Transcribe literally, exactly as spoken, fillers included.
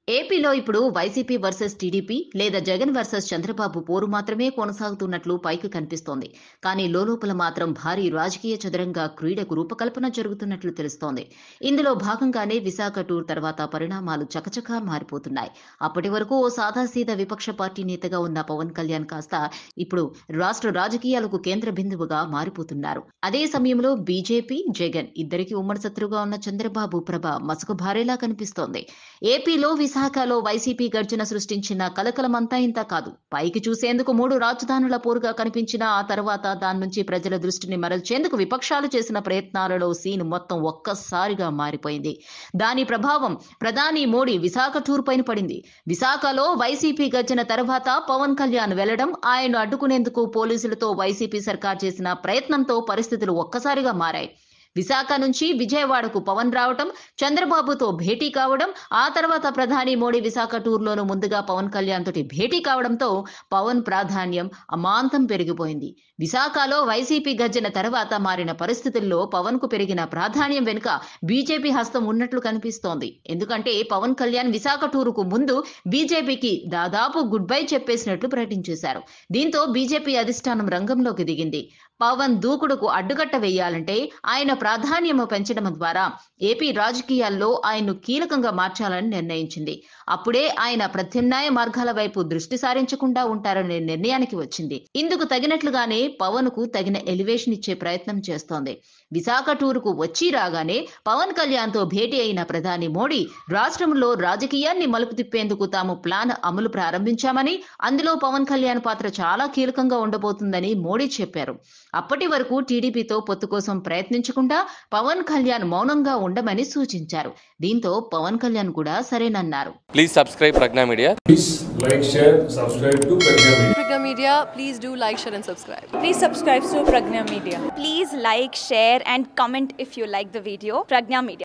ఏపీలో ఇప్పుడు YCP versus TDP లేదా జగన్ వర్సెస్ చంద్రబాబు పోరు మాత్రమే కొనసాగుతున్నట్లు పైకి కనిపిస్తోంది. కానీ లోలోపల మాత్రం భారీ రాజకీయ చదరంగ క్రీడకు రూపకల్పన జరుగుతున్నట్లు తెలుస్తోంది. ఇందులో భాగంగానే విశాఖ టూర్ తర్వాత పరిణామాలు చకచకా మారిపోతున్నాయి. అప్పటి వరకు ఓ సాదాసీదా విపక్ష పార్టీ నేతగా ఉన్న పవన్ కళ్యాణ్ కాస్త ఇప్పుడు రాష్ట్ర రాజకీయాలకు కేంద్ర బిందువుగా మారిపోతున్నారు. అదే సమయంలో బీజేపీ, జగన్ ఇద్దరికి ఉమ్మడి శత్రువుగా ఉన్న చంద్రబాబు ప్రభ మసక భారేలా కనిపిస్తోంది. ఏపీలో విశాఖలో వైసీపీ గర్జన సృష్టించిన కలకలమంతా ఇంత కాదు. పైకి చూసేందుకు మూడు రాజధానుల పోరుగా కనిపించిన ఆ తర్వాత దాని నుంచి ప్రజల దృష్టిని మరల్చేందుకు విపక్షాలు చేసిన ప్రయత్నాలలో సీన్ మొత్తం ఒక్కసారిగా మారిపోయింది. దాని ప్రభావం ప్రధాని మోడీ విశాఖ టూర్ పైన పడింది. విశాఖలో వైసీపీ గర్జన తర్వాత పవన్ కళ్యాణ్ వెళ్లడం, ఆయన అడ్డుకునేందుకు పోలీసులతో వైసీపీ సర్కార్ చేసిన ప్రయత్నంతో పరిస్థితులు ఒక్కసారిగా మారాయి. విశాఖ నుంచి విజయవాడకు పవన్ రావడం, చంద్రబాబుతో భేటీ కావడం, ఆ తర్వాత ప్రధాని మోడీ విశాఖ టూర్లోనూ ముందుగా పవన్ కళ్యాణ్ తోటి భేటీ కావడంతో పవన్ ప్రాధాన్యం అమాంతం పెరిగిపోయింది. విశాఖలో వైసీపీ గర్జన తర్వాత మారిన పరిస్థితుల్లో పవన్ కు పెరిగిన ప్రాధాన్యం వెనుక బీజేపీ హస్తం ఉన్నట్లు కనిపిస్తోంది. ఎందుకంటే పవన్ కళ్యాణ్ విశాఖ టూరుకు ముందు బీజేపీకి దాదాపు గుడ్ బై చెప్పేసినట్లు ప్రకటించేశారు. దీంతో బీజేపీ అధిష్టానం రంగంలోకి దిగింది. పవన్ దూకుడుకు అడ్డుకట్ట వేయాలంటే ఆయన ప్రాధాన్యం పెంచడం ద్వారా ఏపీ రాజకీయాల్లో ఆయన్ను కీలకంగా మార్చాలని నిర్ణయించింది. అప్పుడే ఆయన ప్రత్యామ్నాయ మార్గాల వైపు దృష్టి సారించకుండా ఉంటారనే నిర్ణయానికి వచ్చింది. ఇందుకు తగినట్లుగానే పవన్ కు తగిన ఎలివేషన్ ఇచ్చే ప్రయత్నం చేస్తోంది. విశాఖ టూరుకు వచ్చి రాగానే పవన్ కళ్యాణ్ తో భేటీ అయిన ప్రధాని మోడీ రాష్ట్రంలో రాజకీయాన్ని మలుపు తిప్పేందుకు తాము ప్లాన్ అమలు ప్రారంభించామని, అందులో పవన్ కళ్యాణ్ పాత్ర చాలా కీలకంగా ఉండబోతుందని మోడీ చెప్పారు. అప్పటి వరకు టీడీపీతో పొత్తు కోసం ప్రయత్నించకుండా పవన్ కళ్యాణ్ మౌనంగా ఉండమని సూచించారు. దీంతో పవన్ కళ్యాణ్ కూడా సరేనన్నారు. Please subscribe Prajna media. Please like, share, subscribe to Pregnya Media. Pregnya Media, please do like, share and subscribe. Please subscribe to Pregnya Media. Please like, share and comment if you like the video. Pregnya Media.